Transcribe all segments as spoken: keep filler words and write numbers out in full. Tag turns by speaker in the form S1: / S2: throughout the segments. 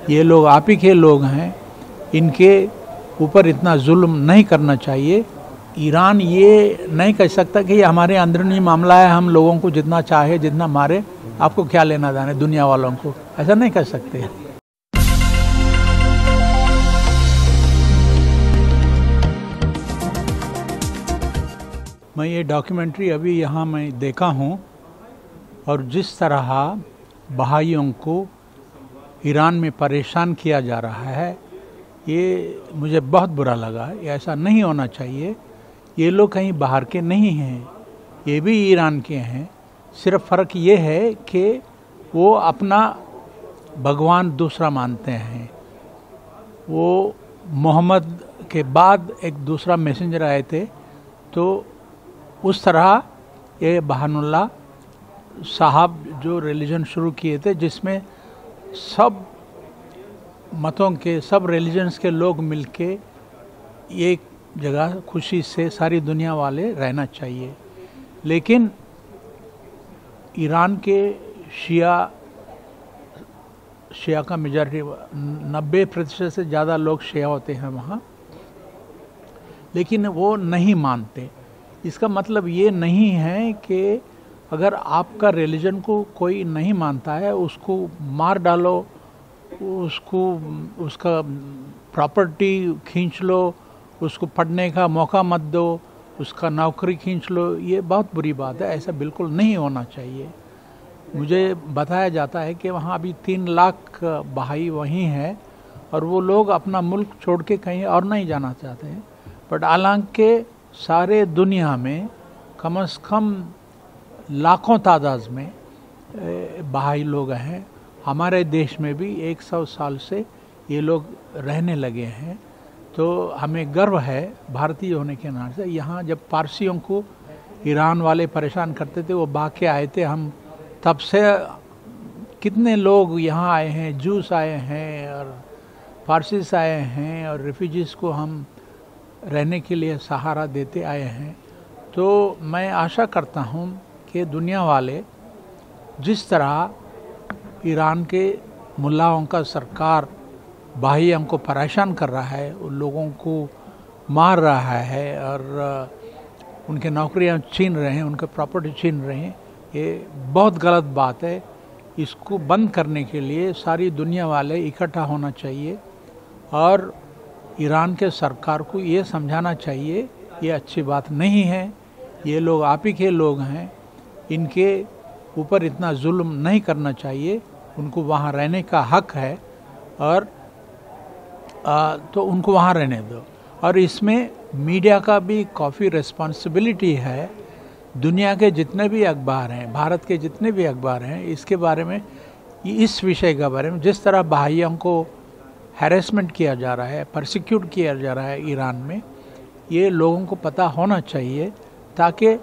S1: ये लोग आप ही के लोग हैं, इनके ऊपर इतना जुल्म नहीं करना चाहिए। ईरान ये नहीं कह सकता कि ये हमारे अंदरूनी मामला है, हम लोगों को जितना चाहे जितना मारे, आपको क्या लेना देना दुनिया वालों को, ऐसा नहीं कह सकते। मैं ये डॉक्यूमेंट्री अभी यहाँ मैं देखा हूँ और जिस तरह बहाइयों को ईरान में परेशान किया जा रहा है, ये मुझे बहुत बुरा लगा। ये ऐसा नहीं होना चाहिए। ये लोग कहीं बाहर के नहीं हैं, ये भी ईरान के हैं। सिर्फ फ़र्क ये है कि वो अपना भगवान दूसरा मानते हैं। वो मोहम्मद के बाद एक दूसरा मैसेंजर आए थे, तो उस तरह ये बहानुल्लाह साहब जो रिलीजन शुरू किए थे, जिसमें सब मतों के, सब रिलीजन्स के लोग मिलके एक जगह खुशी से सारी दुनिया वाले रहना चाहिए। लेकिन ईरान के शिया शिया का मेजॉरिटी नब्बे प्रतिशत से ज़्यादा लोग शिया होते हैं वहाँ, लेकिन वो नहीं मानते। इसका मतलब ये नहीं है कि अगर आपका रिलीजन को कोई नहीं मानता है उसको मार डालो, उसको उसका प्रॉपर्टी खींच लो, उसको पढ़ने का मौका मत दो, उसका नौकरी खींच लो। ये बहुत बुरी बात है, ऐसा बिल्कुल नहीं होना चाहिए। मुझे बताया जाता है कि वहाँ अभी तीन लाख बहाई वहीं हैं और वो लोग अपना मुल्क छोड़ के कहीं और नहीं जाना चाहते हैं। बट हालांकि सारे दुनिया में कम से कम लाखों तादाद में बहाई लोग हैं। हमारे देश में भी एक सौ साल से ये लोग रहने लगे हैं, तो हमें गर्व है भारतीय होने के नाते से। यहाँ जब पारसियों को ईरान वाले परेशान करते थे, वो भाग के आए थे, हम तब से कितने लोग यहाँ आए हैं, जूस आए हैं और पारसीस आए हैं और रेफ्यूजीज़ को हम रहने के लिए सहारा देते आए हैं। तो मैं आशा करता हूँ कि दुनिया वाले जिस तरह ईरान के मुल्लाओं का सरकार बहाइयों को परेशान कर रहा है, उन लोगों को मार रहा है और उनके नौकरियां छीन रहे हैं, उनके प्रॉपर्टी छीन रहे हैं, ये बहुत गलत बात है। इसको बंद करने के लिए सारी दुनिया वाले इकट्ठा होना चाहिए और ईरान के सरकार को ये समझाना चाहिए ये अच्छी बात नहीं है। ये लोग आप ही के लोग हैं, इनके ऊपर इतना जुल्म नहीं करना चाहिए। उनको वहाँ रहने का हक है और आ, तो उनको वहाँ रहने दो। और इसमें मीडिया का भी काफ़ी रिस्पॉन्सिबिलिटी है। दुनिया के जितने भी अखबार हैं, भारत के जितने भी अखबार हैं, इसके बारे में, इस विषय के बारे में, जिस तरह बहाइयों को हैरेसमेंट किया जा रहा है, परसिक्यूट किया जा रहा है ईरान में, ये लोगों को पता होना चाहिए ताकि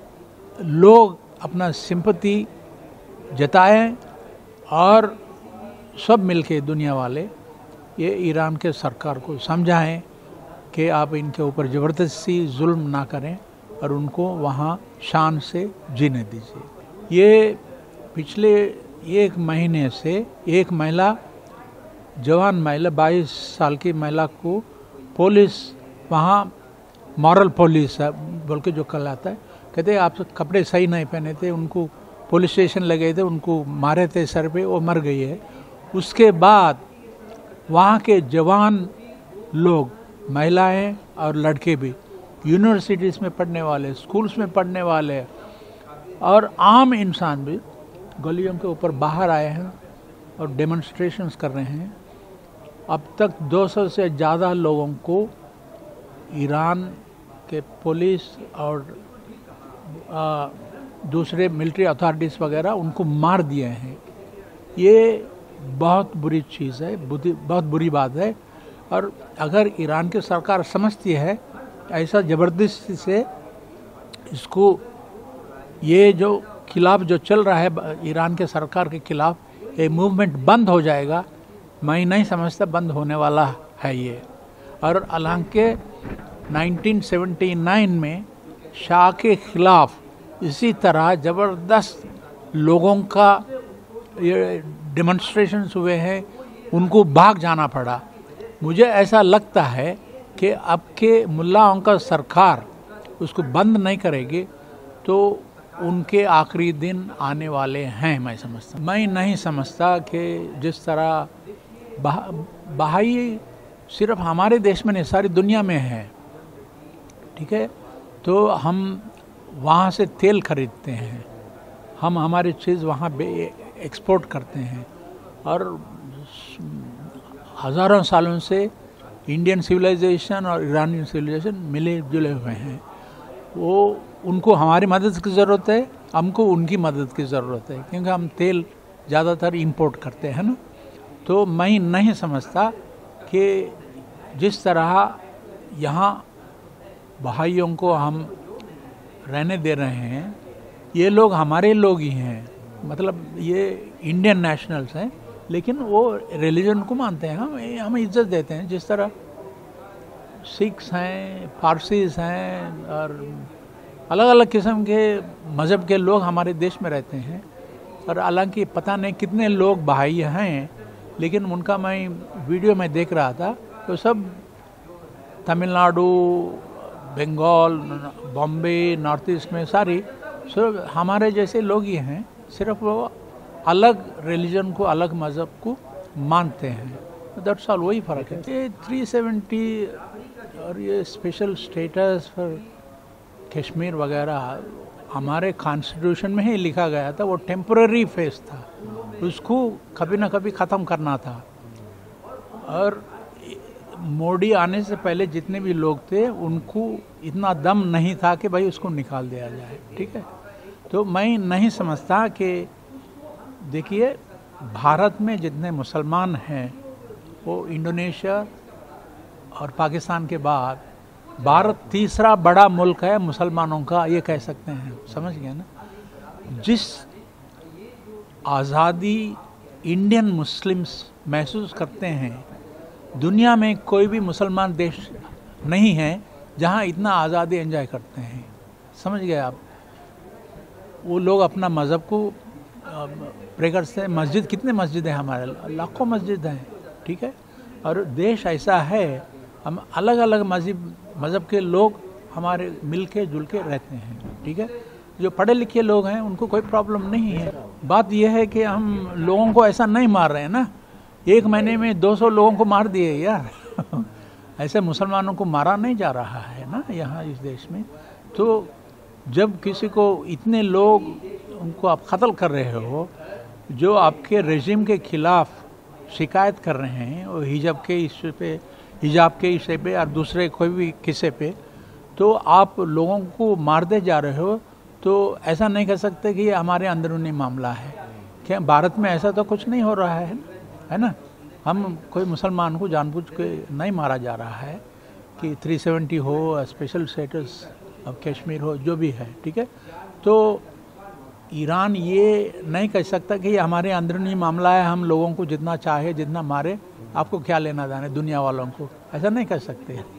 S1: लोग अपना सिंपैथी जताएं और सब मिलके दुनिया वाले ये ईरान के सरकार को समझाएं कि आप इनके ऊपर ज़बरदस्ती जुल्म ना करें और उनको वहाँ शान से जीने दीजिए। ये पिछले एक महीने से एक महिला, जवान महिला, बाईस साल की महिला को पुलिस वहाँ मॉरल पुलिस है बोल के जो कहलाता है, कहते आप कपड़े सही नहीं पहने थे, उनको पुलिस स्टेशन ले गए थे, उनको मारे थे सर पे, वो मर गई है। उसके बाद वहाँ के जवान लोग, महिलाएं और लड़के भी, यूनिवर्सिटीज़ में पढ़ने वाले, स्कूल्स में पढ़ने वाले और आम इंसान भी गलियों के ऊपर बाहर आए हैं और डेमोन्स्ट्रेशंस कर रहे हैं। अब तक दो सौ से ज़्यादा लोगों को ईरान के पुलिस और आ, दूसरे मिलिट्री अथॉरिटीज़ वगैरह उनको मार दिए हैं। ये बहुत बुरी चीज़ है, बहुत बुरी बात है। और अगर ईरान की सरकार समझती है ऐसा ज़बरदस्ती से इसको, ये जो खिलाफ जो चल रहा है ईरान के सरकार के खिलाफ, ये मूवमेंट बंद हो जाएगा, मैं नहीं समझता बंद होने वाला है ये। और हालांकि नाइनटीन सेवेंटी नाइन में शाह के खिलाफ इसी तरह ज़बरदस्त लोगों का ये डेमोन्स्ट्रेशंस हुए हैं, उनको भाग जाना पड़ा। मुझे ऐसा लगता है कि अब के मुल्लाओं का सरकार उसको बंद नहीं करेगी तो उनके आखिरी दिन आने वाले हैं। मैं समझता मैं नहीं समझता कि जिस तरह बहा, बहाई सिर्फ हमारे देश में नहीं सारी दुनिया में है, ठीक है। तो हम वहाँ से तेल खरीदते हैं, हम हमारी चीज़ वहाँ एक्सपोर्ट करते हैं और हज़ारों सालों से इंडियन सिविलाइजेशन और ईरानी सिविलाइजेशन मिले जुले हुए हैं। वो उनको हमारी मदद की ज़रूरत है, हमको उनकी मदद की ज़रूरत है, क्योंकि हम तेल ज़्यादातर इंपोर्ट करते हैं ना। तो मैं नहीं समझता कि जिस तरह यहाँ बहाइयों को हम रहने दे रहे हैं, ये लोग हमारे लोग ही हैं, मतलब ये इंडियन नेशनल्स हैं, लेकिन वो रिलीजन को मानते हैं, हम हम इज्जत देते हैं। जिस तरह सिख्स हैं, पारसीस हैं और अलग अलग किस्म के मज़हब के लोग हमारे देश में रहते हैं। और हालांकि पता नहीं कितने लोग बहाई हैं, लेकिन उनका मैं वीडियो में देख रहा था तो सब तमिलनाडु, बंगाल, बॉम्बे, नॉर्थ ईस्ट में सारी सिर्फ हमारे जैसे लोग ही हैं, सिर्फ वो अलग रिलीजन को, अलग मज़हब को मानते हैं। दैट्स ऑल, वही फ़र्क है। ये थ्री सेवेंटी और ये स्पेशल स्टेटस फॉर कश्मीर वगैरह हमारे कॉन्स्टिट्यूशन में ही लिखा गया था। वो टेम्पररी फेस था, उसको कभी ना कभी ख़त्म करना था। और मोदी आने से पहले जितने भी लोग थे उनको इतना दम नहीं था कि भाई उसको निकाल दिया जाए, ठीक है। तो मैं नहीं समझता कि देखिए भारत में जितने मुसलमान हैं वो इंडोनेशिया और पाकिस्तान के बाद भारत तीसरा बड़ा मुल्क है मुसलमानों का, ये कह सकते हैं, समझ गए ना। जिस आज़ादी इंडियन मुस्लिम्स महसूस करते हैं, दुनिया में कोई भी मुसलमान देश नहीं है जहाँ इतना आज़ादी एंजॉय करते हैं, समझ गए आप। वो लोग अपना मज़हब को प्रे करते हैं। मस्जिद, कितने मस्जिद हैं हमारे, लाखों मस्जिद हैं, ठीक है। और देश ऐसा है, हम अलग अलग मज़हब मज़हब के लोग हमारे मिल के जुल के रहते हैं, ठीक है। जो पढ़े लिखे लोग हैं उनको कोई प्रॉब्लम नहीं है। बात यह है कि हम लोगों को ऐसा नहीं मार रहे हैं ना, एक महीने में दो सौ लोगों को मार दिए यार ऐसे मुसलमानों को मारा नहीं जा रहा है ना यहाँ इस देश में। तो जब किसी को इतने लोग उनको आप कत्ल कर रहे हो, जो आपके रेजिम के खिलाफ शिकायत कर रहे हैं और हिजाब के इश्यू पे, हिजाब के इश्यू पे और दूसरे कोई भी किस्से पे, तो आप लोगों को मार दे जा रहे हो, तो ऐसा नहीं कह सकते कि ये हमारे अंदरूनी मामला है। क्या भारत में ऐसा तो कुछ नहीं हो रहा है, है ना। हम कोई मुसलमान को जानबूझ के नहीं मारा जा रहा है कि थ्री सेवेंटी हो, स्पेशल स्टेटस अब कश्मीर हो, जो भी है, ठीक है। तो ईरान ये नहीं कह सकता कि ये हमारे अंदरूनी मामला है, हम लोगों को जितना चाहे जितना मारे, आपको क्या लेना देना दुनिया वालों को, ऐसा नहीं कह सकते।